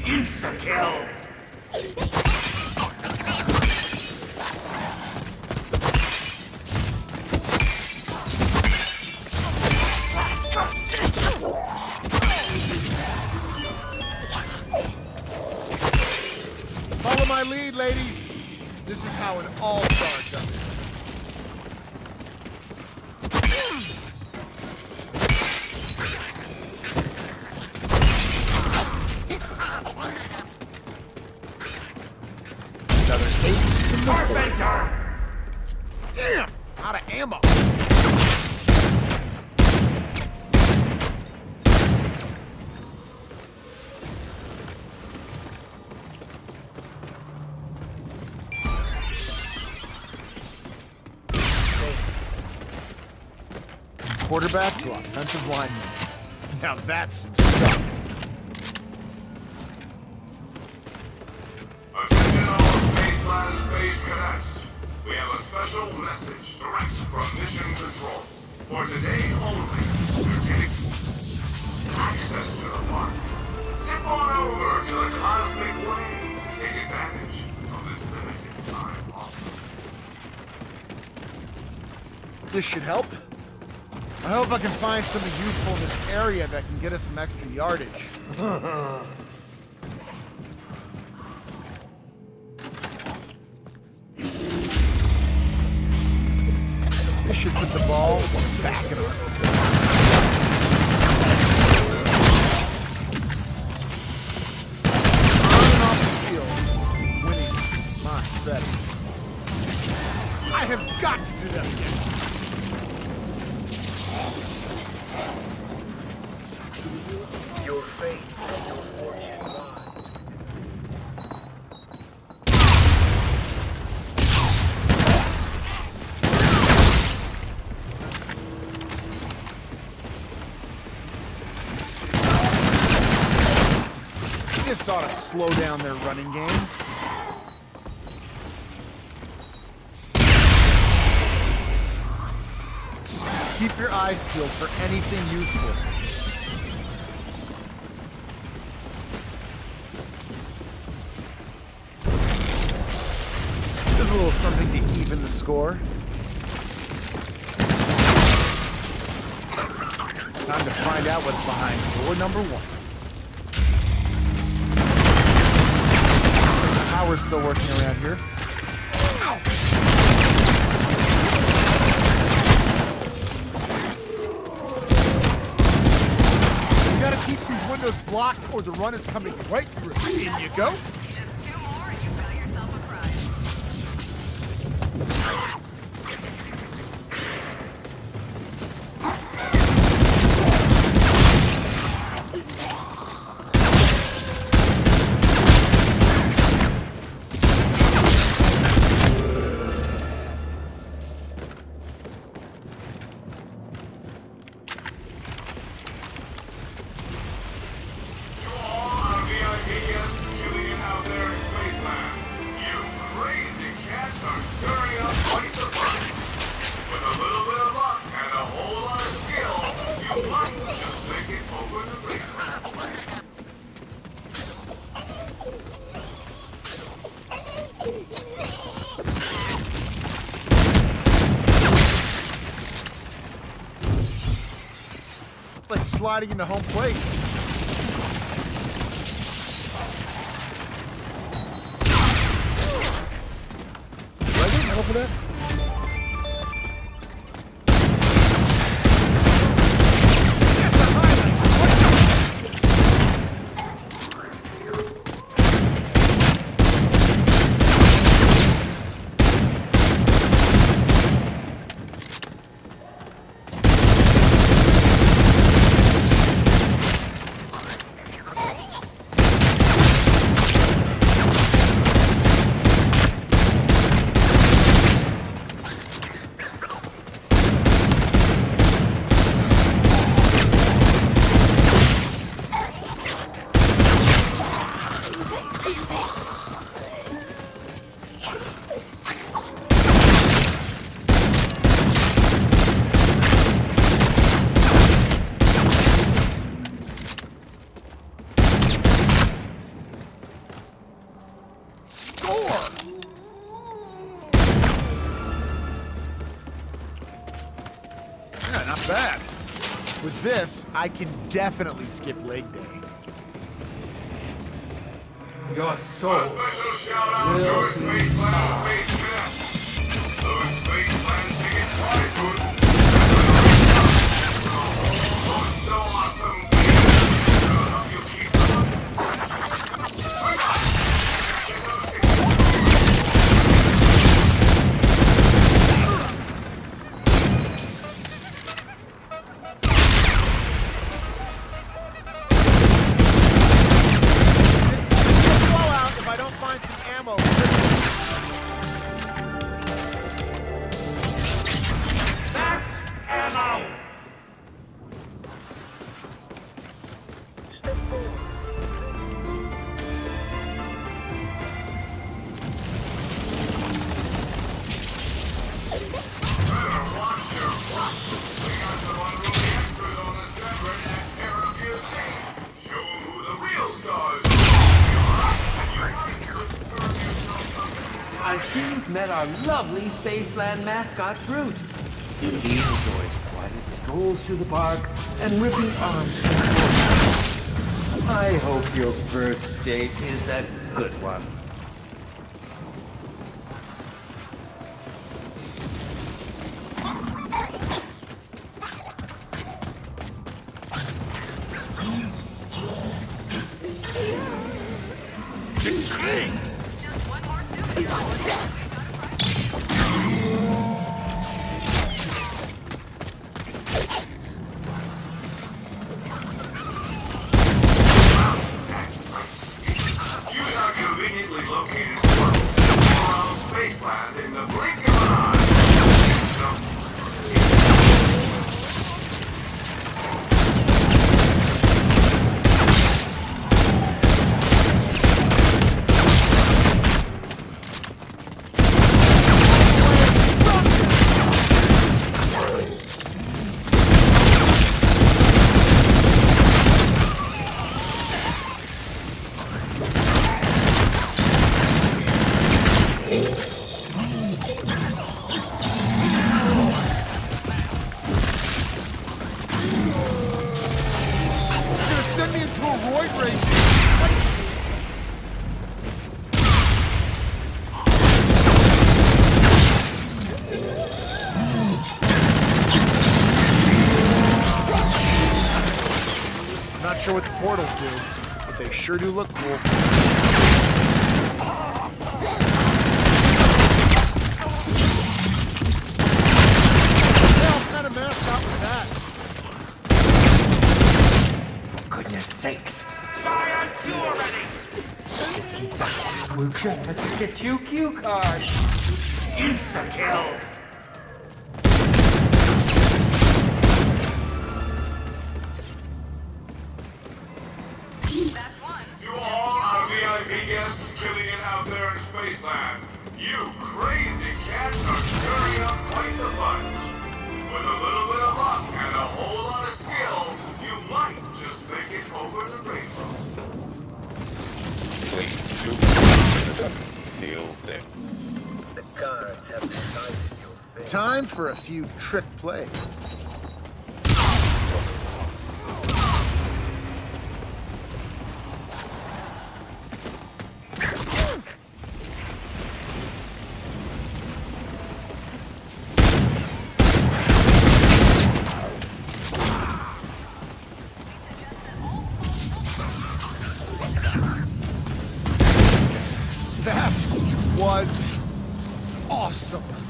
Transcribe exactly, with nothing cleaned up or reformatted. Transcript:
Insta-kill! Follow my lead, ladies. This is how an all-star does it. Another ace. Carpenter! Damn! Out of ammo. Quarterback to offensive lineman. Now that's some stuff. Attention all Spaceland Space Cadets. We have a special message direct from Mission Control. For today only, we're getting access to the park. Zip on over to the Cosmic Way. Take advantage of this limited time offer. This should help. I hope I can find something useful in this area that can get us some extra yardage. This should put the ball back in our... On and off the field, winning is my strategy. I have got to do that again. Your fate and your fortune lie. This ought to slow down their running game. Keep your eyes peeled for anything useful. There's a little something to even the score. Time to find out what's behind door number one. The power's still working around here. You gotta keep these windows blocked or the run is coming right through. In you go. Just two more and you've got yourself a prize. It's like sliding into home plate. Ready? Go for that. bad. With this, I can definitely skip leg day. Your soul. A special shout out to our Spaceland Space Cadets. Those Spaceland ticket prize holders. Oh, so awesome. I'll help you keep them up. Bye-bye. If I don't find some ammo. That's ammo! Step forward. Better watch your front. We got some unruly extras on the set ready to tear up your scene. Show 'em who the real stars are. I see you've met our lovely Spaceland mascot, Groot. He enjoys quiet strolls through the park and ripping arms from the I hope your first date is a good one. Just one more souvenir. We've got a prize. You are conveniently located around Spaceland in the blink of an eye. Send me into a roid race. I'm not sure what the portals do, but they sure do look cool. Hell, what kind of mascot was that? Goodness sakes. Fire you already! This keeps up. We'll just have to get you cue cards. Insta-kill! That's one. You all are V I P guests killing it out there in Spaceland. You crazy cats are stirring up quite the bunch. With a little bit of luck and a whole lot of skill, you might just make it over the rainbow. The guards have decided your fate. Time for a few trick plays. That was awesome.